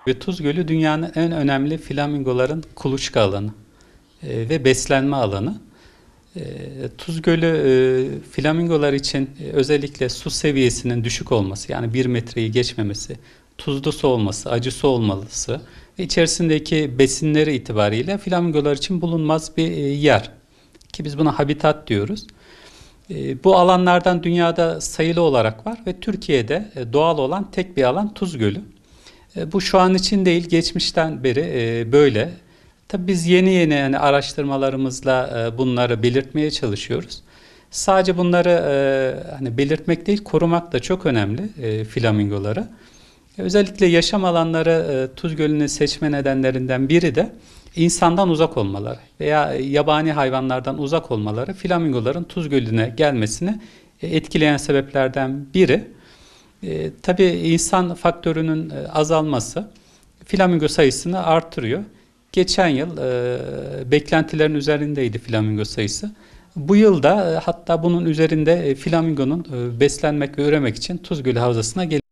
Ve Tuz Gölü dünyanın en önemli flamingoların kuluçka alanı ve beslenme alanı. Tuz Gölü flamingolar için özellikle su seviyesinin düşük olması, yani 1 metreyi geçmemesi, tuzlu su olması, acı su olması ve içerisindeki besinleri itibariyle flamingolar için bulunmaz bir yer. Ki biz buna habitat diyoruz. Bu alanlardan dünyada sayılı olarak var ve Türkiye'de doğal olan tek bir alan Tuz Gölü. Bu şu an için değil, geçmişten beri böyle. Tabii biz yeni yeni yani araştırmalarımızla bunları belirtmeye çalışıyoruz. Sadece bunları hani belirtmek değil, korumak da çok önemli flamingoları. Özellikle yaşam alanları Tuz Gölü'nü seçme nedenlerinden biri de insandan uzak olmaları veya yabani hayvanlardan uzak olmaları flamingoların Tuz Gölü'ne gelmesini etkileyen sebeplerden biri. Tabii insan faktörünün azalması flamingo sayısını artırıyor. Geçen yıl beklentilerin üzerindeydi flamingo sayısı. Bu yıl da hatta bunun üzerinde flamingonun beslenmek ve üremek için Tuz Gölü Havzası'na geliyor.